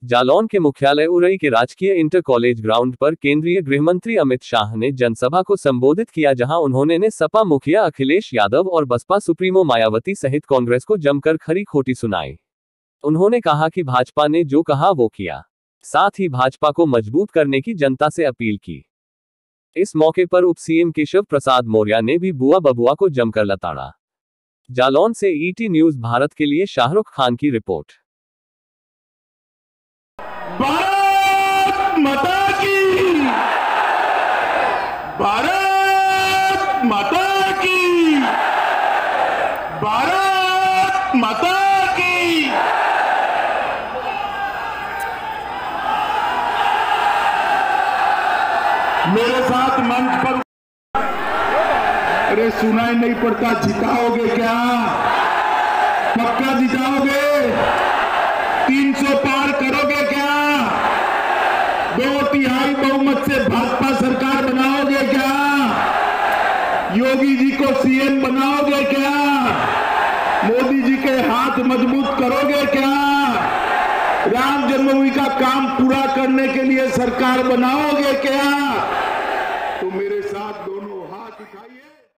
जालौन के मुख्यालय उरई के राजकीय इंटर कॉलेज ग्राउंड पर केंद्रीय गृहमंत्री अमित शाह ने जनसभा को संबोधित किया, जहां उन्होंने ने सपा मुखिया अखिलेश यादव और बसपा सुप्रीमो मायावती सहित कांग्रेस को जमकर खरी खोटी सुनाई। उन्होंने कहा कि भाजपा ने जो कहा वो किया, साथ ही भाजपा को मजबूत करने की जनता से अपील की। इस मौके पर उप सीएम केशव प्रसाद मौर्य ने भी बुआ बबुआ को जमकर लताड़ा। जालौन से ईटी न्यूज भारत के लिए शाहरुख खान की रिपोर्ट। भारत माता की, भारत माता की, भारत माता की। मेरे साथ मंच पर, अरे सुनाई नहीं पड़ता, जिताओगे क्या? पक्का जिताओगे? 300 पार करोगे क्या? 2/3 बहुमत से भाजपा सरकार बनाओगे क्या? योगी जी को सीएम बनाओगे क्या? मोदी जी के हाथ मजबूत करोगे क्या? राम जन्मभूमि का काम पूरा करने के लिए सरकार बनाओगे क्या?